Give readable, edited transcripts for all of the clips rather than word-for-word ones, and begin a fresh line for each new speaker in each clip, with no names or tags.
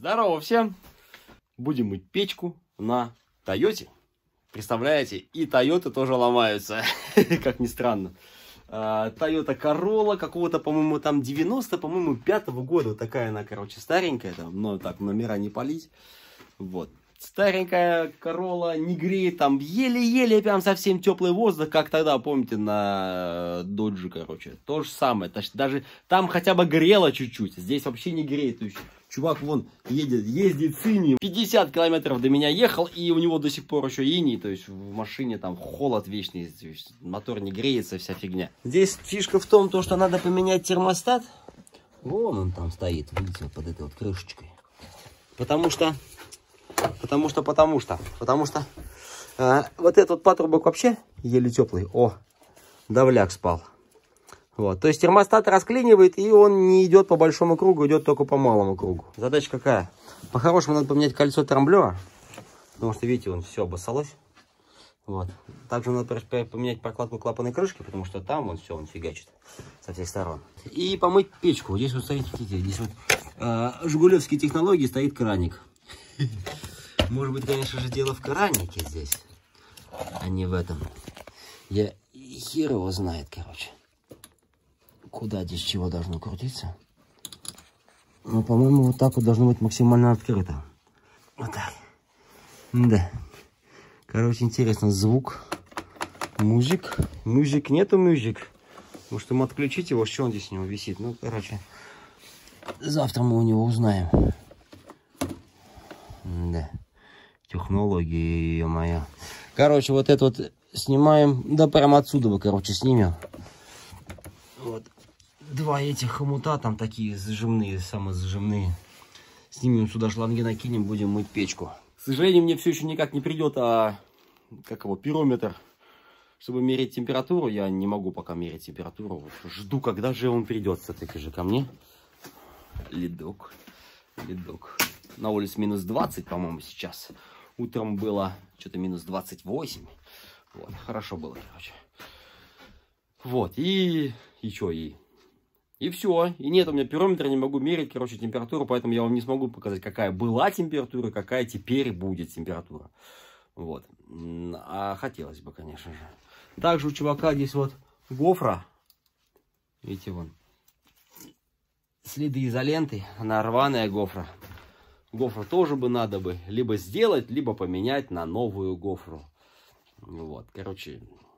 Здорово всем! Будем мыть печку на Тойоте. Представляете, и Тойоты тоже ломаются, как ни странно. Toyota Corolla какого-то, по-моему, там 90, по-моему, 5-го года. Вот такая она, короче, старенькая. Там, но так, номера не палить. Вот. Старенькая Corolla, не греет, там еле-еле прям совсем теплый воздух, как тогда, помните, на Dodge, короче. То же самое. Даже там хотя бы грело чуть-чуть. Здесь вообще не греет. То есть, чувак вон ездит с инеем. 50 километров до меня ехал, и у него до сих пор еще иней. То есть в машине там холод вечный. То есть, мотор не греется, вся фигня. Здесь фишка в том, что надо поменять термостат. Вон он там стоит, видите, вот под этой вот крышечкой. Потому что вот этот вот патрубок вообще еле теплый. О, давляк спал. Вот, то есть термостат расклинивает, и он не идет по большому кругу, идет только по малому кругу. Задача какая? По-хорошему надо поменять кольцо трамблера, потому что, видите, он все обоссалось. Вот. Также надо поменять прокладку клапанной крышки, потому что там он все, он фигачит со всех сторон. И помыть печку. Здесь вот стоит, видите, здесь вот жигулевские технологии, стоит краник. Может быть, конечно же, дело в кранике здесь, а не в этом. Я хер его знает, короче. Куда здесь чего должно крутиться. Но, по-моему, вот так вот должно быть максимально открыто. Вот так. Да. Короче, интересно, звук. Музик. Музик нету музик. Может, ему отключить его, что он здесь у него висит. Ну, короче, завтра мы у него узнаем. Да. Технология моя. Короче, вот это вот снимаем. Да, прямо отсюда мы, короче, снимем. Вот. Два этих хомута там такие зажимные, самозажимные. Снимем сюда шланги, накинем, будем мыть печку. К сожалению, мне все еще никак не придет, как его, пирометр, чтобы мерить температуру. Я не могу пока мерить температуру. Вот жду, когда же он придет все-таки же ко мне. Ледок. Ледок. На улице минус 20, по-моему, сейчас. Утром было что-то минус 28. Вот, хорошо было, короче. Вот, и что, и все. И нет, у меня пирометра, не могу мерить, короче, температуру, поэтому я вам не смогу показать, какая была температура, какая теперь будет температура. Вот. А хотелось бы, конечно же. Также у чувака здесь вот гофра. Видите, вон. Следы изоленты, она рваная гофра. Гофру тоже бы надо бы либо сделать, либо поменять на новую гофру. Вот, короче,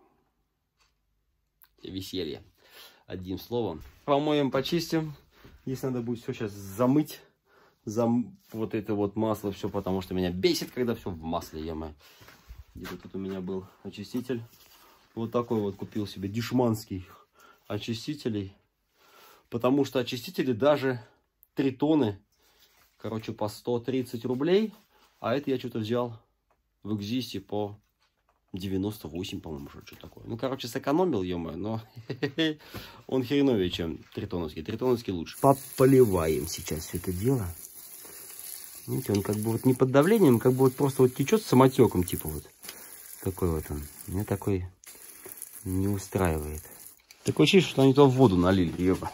веселье. Одним словом. Помоем, почистим. Здесь надо будет все сейчас замыть. Вот это вот масло, все, потому что меня бесит, когда все в масле, е-мое. Где-то тут у меня был очиститель. Вот такой вот купил себе дешманский очистителей. Потому что очистители даже 3 тонны. Короче, по 130 рублей. А это я что-то взял в Экзисте по 98, по-моему, что такое. Ну, короче, сэкономил, ё-моё, но он хреновее, чем тритоновский. Тритоновский лучше. Пополиваем сейчас все это дело. Видите, он как бы вот не под давлением, как бы вот просто вот течет самотеком, типа вот. Такой вот он. Меня такой не устраивает. Такое ощущение, что они туда в воду налили, ёба.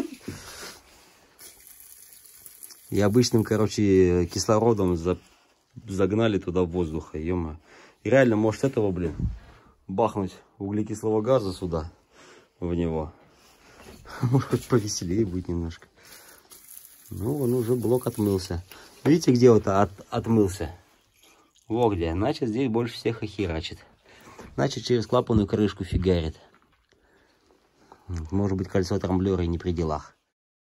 И обычным, короче, кислородом загнали туда воздуха, ё-моё. И реально, может, этого, блин, бахнуть углекислого газа сюда, в него. Может, повеселее будет немножко. Ну, он уже блок отмылся. Видите, где вот отмылся? Во где. Значит, здесь больше всех охерачит. Значит, через клапанную крышку фигарит. Может быть, кольцо трамблера и не при делах.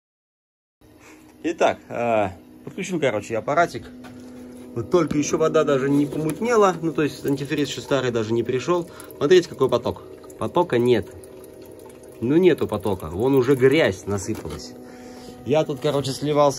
Итак, подключил, короче, аппаратик. Вот только еще вода даже не помутнела. Ну, то есть антифриз еще старый даже не пришел. Смотрите, какой поток. Потока нет. Ну, нету потока. Вон уже грязь насыпалась. Я тут, короче, сливал.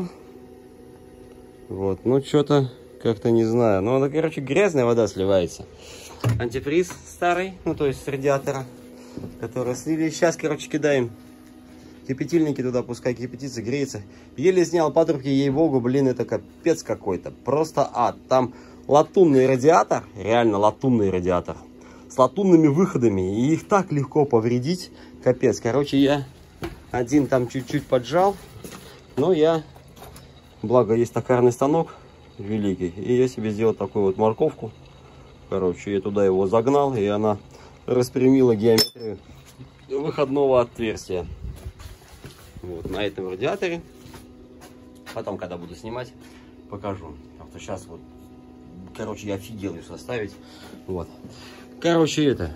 Вот, ну, что-то как-то не знаю. Ну, она, короче, грязная вода сливается. Антифриз старый, ну, то есть с радиатора, который слили. Сейчас, короче, кидаем кипятильники туда, пускай кипятится, греется. Еле снял патрубки, ей-богу, блин, это капец какой-то. Просто ад. Там латунный радиатор, реально латунный радиатор, с латунными выходами. И их так легко повредить, капец. Короче, я один там чуть-чуть поджал, но я Благо есть токарный станок великий. И я себе сделал такую вот морковку. Короче, я туда его загнал, и она распрямила геометрию выходного отверстия. Вот на этом радиаторе. Потом, когда буду снимать, покажу. Потому что сейчас вот, короче, я офигел ее составить. Вот. Короче, это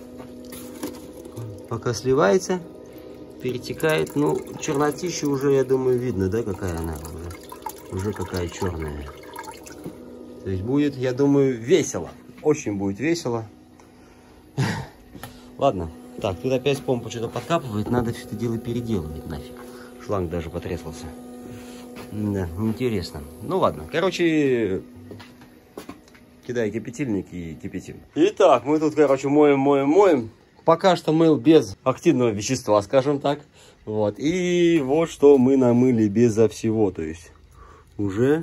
пока сливается, перетекает. Ну, чернотища уже, я думаю, видно, да, какая она уже какая черная. То есть будет, я думаю, весело. Очень будет весело. Ладно. Так, тут опять помпа что-то подкапывает. Надо все это дело переделывать нафиг. Шланг даже потрескался. Да, интересно. Ну ладно. Короче, кидай кипятильник и кипятим. Итак, мы тут, короче, моем. Пока что мыл без активного вещества, скажем так. Вот. И вот что мы намыли безо всего. То есть уже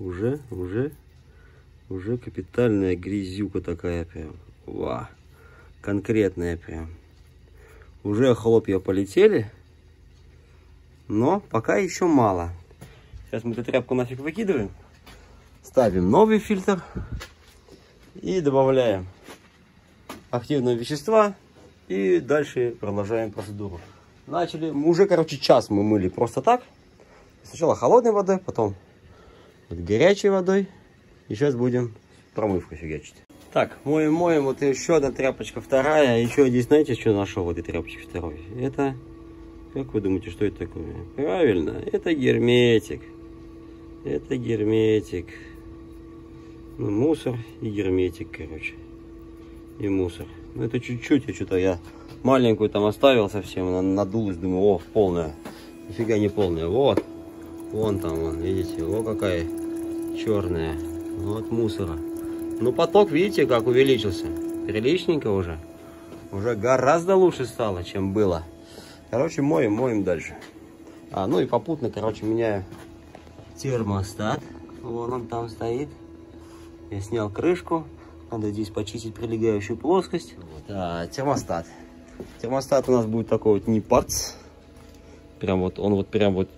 капитальная грязюка такая прям. Ва. Конкретная прям. Уже хлопья полетели. Но пока еще мало. Сейчас мы эту тряпку нафиг выкидываем. Ставим новый фильтр. И добавляем активного вещества. И дальше продолжаем процедуру. Начали. Уже, короче, час мы мыли просто так. Сначала холодной водой, потом вот горячей водой. И сейчас будем промывку фигачить. Так, моем. Вот еще одна тряпочка, вторая. Еще здесь, знаете, что нашел в этой тряпочке второй? Это, как вы думаете, что это такое? Правильно, это герметик. Это герметик. Ну, мусор и герметик, короче. И мусор. Ну, это чуть-чуть, я маленькую там оставил совсем. Она надулась, думаю, о, полная. Нифига не полная. Вот. Вон там, видите, о, какая черная. Вот мусора. Ну, поток, видите, как увеличился. Приличненько уже. Уже гораздо лучше стало, чем было. Короче, моем дальше. Ну и попутно, короче, меняю термостат. Вон он там стоит. Я снял крышку. Надо здесь почистить прилегающую плоскость. Вот. Термостат. Термостат у нас будет такой вот Непарц. Прям вот, он вот прям вот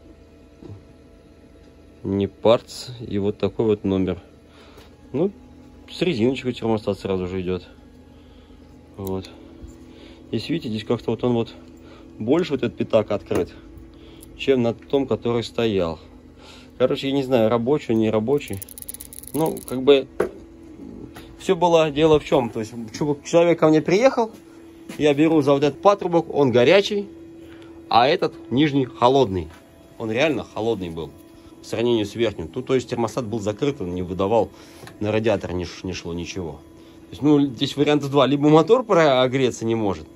Непарц. И вот такой вот номер. Ну, с резиночкой термостат сразу же идет. Вот. Здесь, видите, здесь как-то вот он вот больше вот этот пятак открыт, чем на том, который стоял. Короче, я не знаю, рабочий, не рабочий. Ну, как бы, все было дело в чем. То есть, человек ко мне приехал, я беру за вот этот патрубок, он горячий, а этот нижний холодный. Он реально холодный был. В сравнении с верхним. Тут, то есть, термостат был закрыт, он не выдавал, на радиатор не шло ничего. То есть, ну, здесь вариантов два. Либо мотор прогреться не может,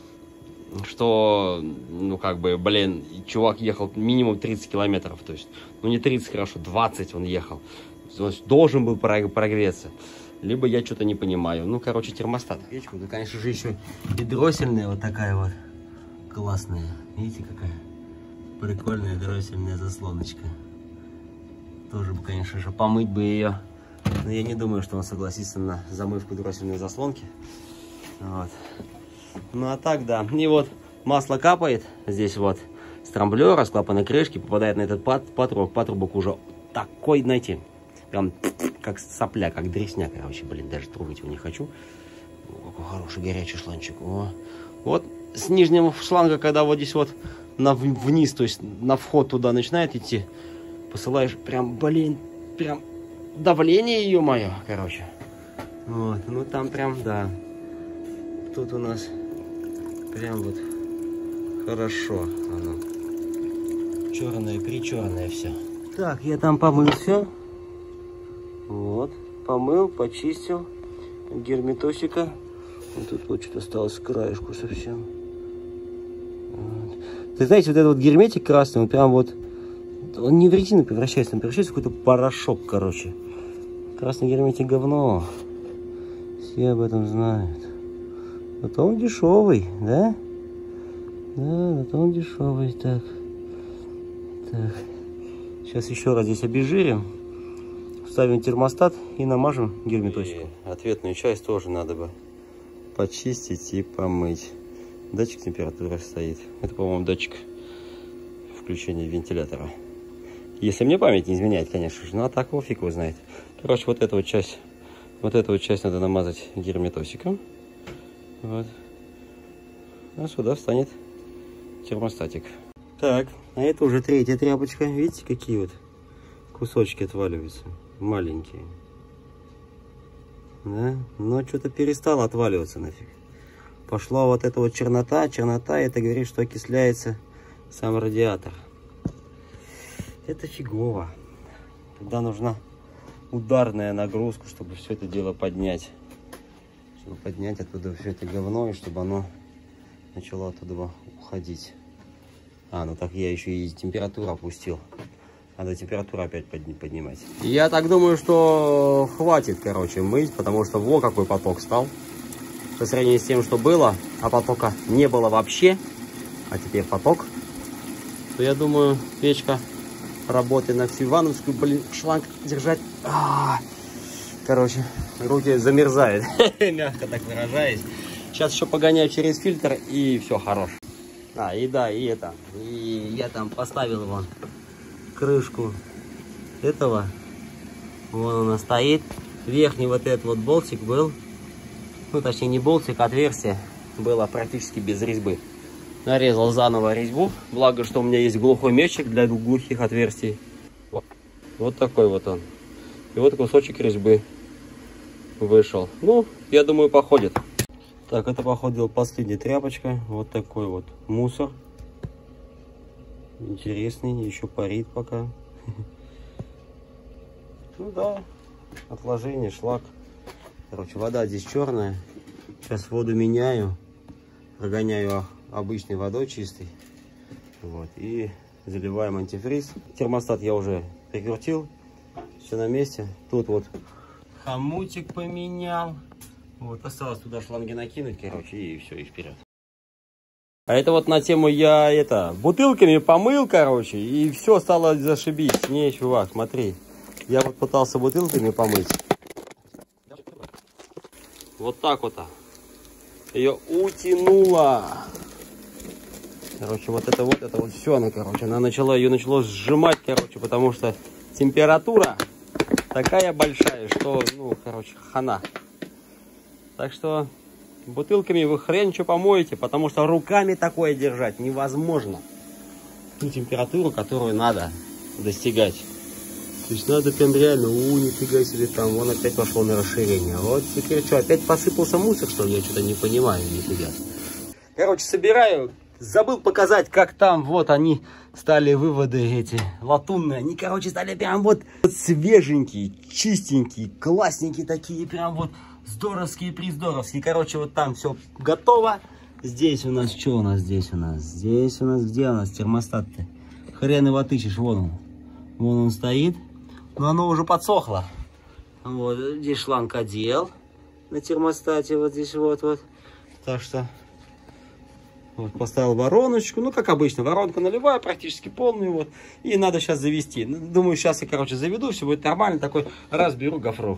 что, ну, как бы, блин, чувак ехал минимум 30 километров. То есть, ну, не 30, хорошо, 20 он ехал. То есть, должен был прогреться. Либо я что-то не понимаю. Ну, короче, термостат. Печку, да, конечно же, еще и дроссельная вот такая вот классная. Видите, какая прикольная дроссельная заслоночка. Тоже бы, конечно же, помыть бы ее. Но я не думаю, что он согласится на замывку дроссельной заслонки. Вот. Ну, а так, да. И вот масло капает. Здесь вот с трамблера, с клапанной крышки. Попадает на этот патрубок. Патрубок уже такой, знаете, прям как сопля, как дресня. Короче, блин, даже трогать его не хочу. О, какой хороший горячий шланчик. О. Вот с нижнего шланга, когда вот здесь вот вниз, то есть на вход туда начинает идти, посылаешь прям, блин, прям давление ее мое, короче. Вот, ну там прям, да. Тут у нас прям вот хорошо оно. Черное, причерное все. Так, я там помыл все. Вот, помыл, почистил. Герметосика. Вот тут вот что-то осталось с краешку совсем. Вот. Ты знаете, вот этот вот герметик красный, он прям вот, он не в резину превращается, он превращается в какой-то порошок, короче. Красный герметик говно. Все об этом знают. Зато он дешевый, да? Да, зато он дешевый. Так. Сейчас еще раз здесь обезжирим. Ставим термостат и намажем герметосику. И ответную часть тоже надо бы почистить и помыть. Датчик температуры стоит. Это, по-моему, датчик включения вентилятора. Если мне память не изменяет, конечно же. Ну, а так его фиг его знает. Короче, вот эту вот часть надо намазать герметосиком. Вот. А сюда встанет термостатик. Так, а это уже третья тряпочка. Видите, какие вот кусочки отваливаются? Маленькие. Да? Но что-то перестало отваливаться нафиг. Пошла вот эта вот чернота. Чернота, это говорит, что окисляется сам радиатор. Это фигово. Тогда нужна ударная нагрузка, чтобы все это дело поднять. Чтобы поднять оттуда все это говно, и чтобы оно начало оттуда уходить. А, ну так я еще и температуру опустил. Надо температуру опять поднимать. Я так думаю, что хватит, короче, мыть, потому что во какой поток стал. По сравнению с тем, что было, а потока не было вообще, а теперь поток, то я думаю, печка работает на всю ванновскую, блин, шланг держать. Короче, руки замерзают, мягко так выражаясь. Сейчас еще погоняю через фильтр, и все, хорош. И я там поставил вон крышку этого. Вон она стоит. Верхний вот этот вот болтик был. Ну, точнее, не болтик, а отверстие было практически без резьбы. Нарезал заново резьбу. Благо, что у меня есть глухой мячик для глухих отверстий. Вот такой вот он. И вот кусочек резьбы вышел. Ну, я думаю, походит. Так, это, походу, последняя тряпочка. Вот такой вот мусор. Интересный, еще парит пока. Ну да, отложение, шлак. Короче, вода здесь черная. Сейчас воду меняю. Прогоняю обычной водой чистой. Вот. И заливаем антифриз. Термостат я уже прикрутил. Все на месте. Тут вот хомутик поменял. Вот, осталось туда шланги накинуть, короче, и все, и вперед. А это вот на тему я бутылками помыл, короче, и все стало зашибись. Не, чувак, смотри. Я вот пытался бутылками помыть. Вот так вот. Ее утянуло. Короче, вот это все, она, короче, ее начало сжимать, короче, потому что температура такая большая, что, ну, короче, хана. Так что бутылками вы хрен что помоете, потому что руками такое держать невозможно. Ту температуру, которую надо достигать. То есть надо прям реально, нифига себе, там, вон опять пошло на расширение. Вот теперь что, опять посыпался мусор, что ли? Я что-то не понимаю, нифига. Короче, собираю. Забыл показать, как там, вот они стали выводы эти латунные. Они, короче, стали прям вот свеженькие, чистенькие, классненькие такие, прям вот здоровские, приздоровские. Короче, вот там все готово. Здесь у нас, что у нас здесь у нас? Здесь у нас, где у нас термостат-то? Хрен его отыщешь, вон он. Вон он стоит. Но оно уже подсохло. Вот, здесь шланг одел на термостате, вот здесь вот. Так что вот, поставил вороночку. Ну, как обычно, воронка нулевая, практически полную. Вот. И надо сейчас завести. Думаю, сейчас я, короче, заведу, все будет нормально. Такой раз беру гофру.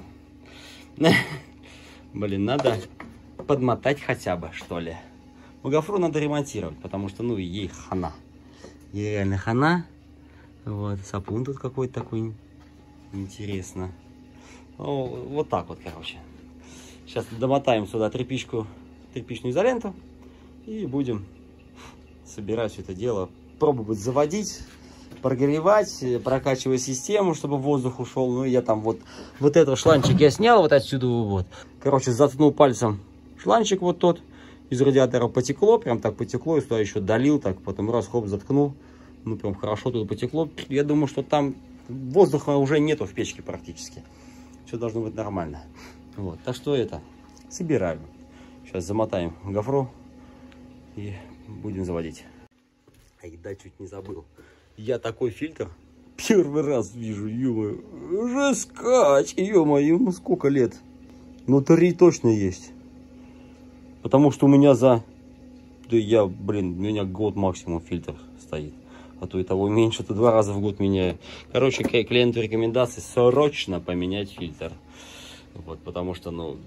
Блин, надо подмотать хотя бы, что ли. Ну, гофру надо ремонтировать, потому что, ну, ей хана. Ей реально хана. Вот, сапун тут какой-то такой. Интересно. Ну, вот так вот, короче. Сейчас домотаем сюда тряпичную изоленту. И будем собирать все это дело. Пробовать заводить, прогревать, прокачивать систему, чтобы воздух ушел. Ну, я там вот этот шланчик я снял вот отсюда. Вот. Короче, заткнул пальцем шланчик вот тот. Из радиатора потекло, прям так потекло. И сюда еще долил, так потом раз, хоп, заткнул. Ну, прям хорошо тут потекло. Я думаю, что там воздуха уже нету в печке практически. Все должно быть нормально. Вот, так что это, собираю. Сейчас замотаем гофру и будем заводить. Ай, да, чуть не забыл. Я такой фильтр первый раз вижу, ё-моё. Уже скач, ё-моё, ну сколько лет? Ну, 3 точно есть. Потому что у меня у меня год максимум фильтр стоит. А то и того меньше, то 2 раза в год меняю. Короче, клиенту рекомендации срочно поменять фильтр. Вот, потому что, ну...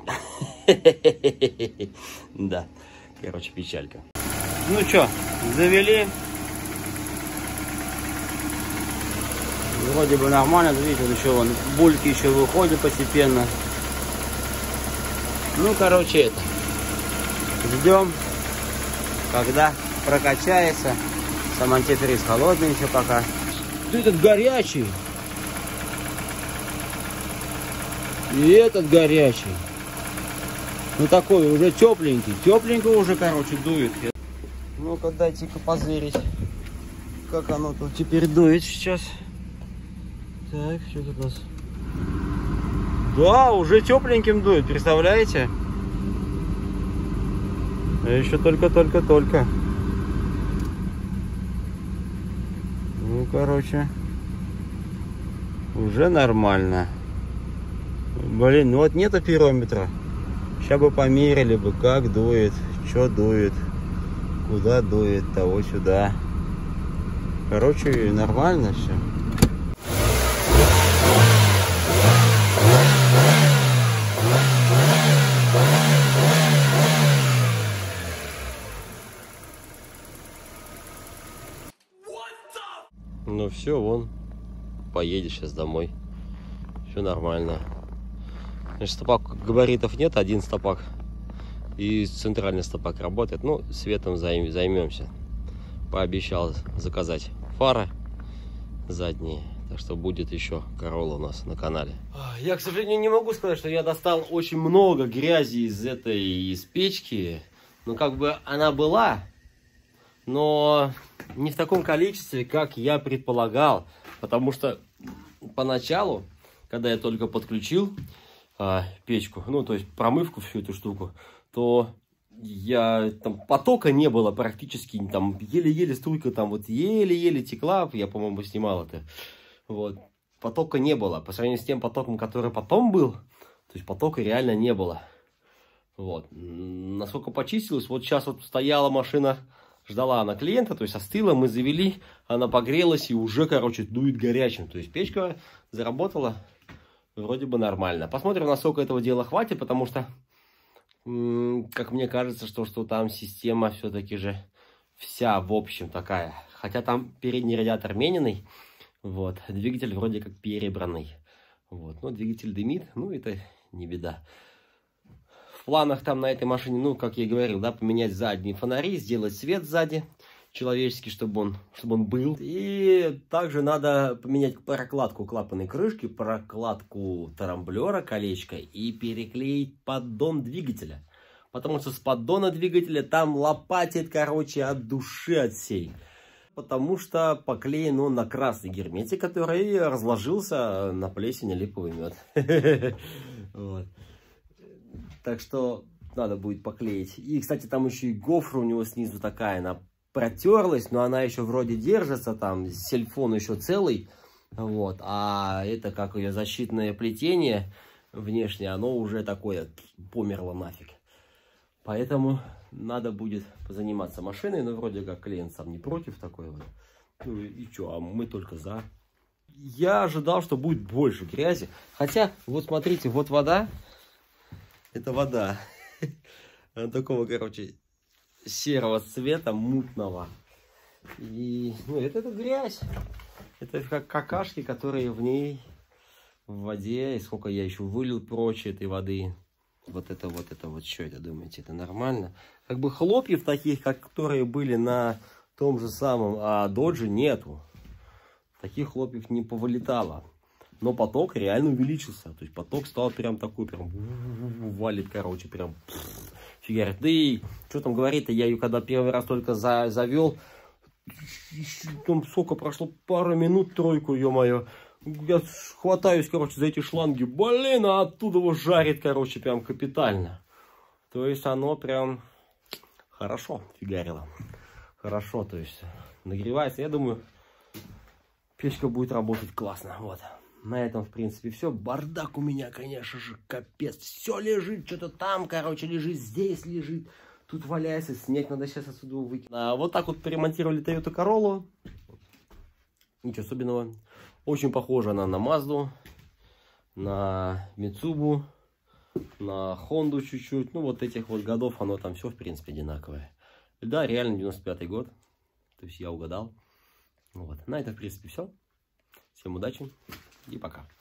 Да, короче, печалька. Ну что, завели. Вроде бы нормально, видите, вот еще вон бульки еще выходят постепенно. Ну, короче, это. Ждем, когда прокачается. Сам антифриз холодный еще пока. Да этот горячий. И этот горячий. Ну такой уже тепленький. Тепленько уже, короче, дует. Ну-ка, дайте-ка позырить, как оно тут теперь дует сейчас. Так, что тут у нас? Да, уже тепленьким дует, представляете? А еще только. Ну, короче, уже нормально. Блин, ну вот нету пирометра. Сейчас бы померили бы, как дует, что дует, куда дует, того сюда. Короче, нормально все. Ну все, вон, поедешь сейчас домой. Все нормально. Значит, стопак габаритов нет, один стопак. И центральный стопак работает. Ну, светом займемся. Пообещал заказать фары задние. Так что будет еще Corolla у нас на канале. Я, к сожалению, не могу сказать, что я достал очень много грязи из печки. Ну, как бы она была, но не в таком количестве, как я предполагал. Потому что поначалу, когда я только подключил печку, ну, то есть промывку, всю эту штуку, то там потока не было практически, там еле-еле струйка там вот еле-еле текла, я, по-моему, снимал это. Вот. Потока не было. По сравнению с тем потоком, который потом был, то есть потока реально не было. Вот. Насколько почистилось, вот сейчас вот стояла машина, ждала она клиента, то есть остыла, мы завели, она погрелась и уже, короче, дует горячим. То есть печка заработала вроде бы нормально. Посмотрим, насколько этого дела хватит, потому что, как мне кажется, что там система все-таки же вся, в общем, такая. Хотя там передний радиатор мененный, вот, двигатель вроде как перебранный. Вот, но двигатель дымит, ну, это не беда. В планах там на этой машине, ну, как я и говорил, да, поменять задние фонари, сделать свет сзади человеческий, чтобы он был. И также надо поменять прокладку клапанной крышки, прокладку трамблера, колечко и переклеить поддон двигателя. Потому что с поддона двигателя там лопатит, короче, от души от всей. Потому что поклеен он на красный герметик, который разложился на плесень липовый мед. Так что надо будет поклеить. И, кстати, там еще и гофра у него снизу такая, она протерлась, но она еще вроде держится, там сельфон еще целый, вот, а это как ее защитное плетение внешнее, оно уже такое померло нафиг. Поэтому надо будет позаниматься машиной, но вроде как клиент сам не против такой вот. Ну и что, а мы только за. Я ожидал, что будет больше грязи, хотя вот смотрите, вот вода, это вода такого, короче, серого цвета, мутного. И, ну, это грязь. Это как какашки, которые в ней, в воде. И сколько я еще вылил прочее этой воды. Вот это вот, что это, думаете, это нормально? Как бы хлопьев таких, которые были на том же самом Додже, нету. Таких хлопьев не повылетало. Но поток реально увеличился. То есть поток стал прям такой, прям валит, короче, прям фигарит. Да и что там говорить-то, я ее когда первый раз только завел, там сколько прошло, пару минут, тройку, ё-моё. Я хватаюсь, короче, за эти шланги, блин, а оттуда его жарит, короче, прям капитально. То есть оно прям хорошо фигарило. Хорошо, то есть нагревается. Я думаю, печка будет работать классно. Вот. На этом, в принципе, все. Бардак у меня, конечно же, капец. Все лежит, что-то там, короче, лежит, здесь лежит. Тут валяется, снег надо сейчас отсюда выкинуть. Вот так вот перемонтировали Toyota Corolla. Ничего особенного. Очень похожа она на Mazda, на Mitsubishi, на Honda чуть-чуть. Ну, вот этих вот годов оно там все, в принципе, одинаковое. Да, реально 95-й год. То есть я угадал. Вот. На этом, в принципе, все. Всем удачи и пока.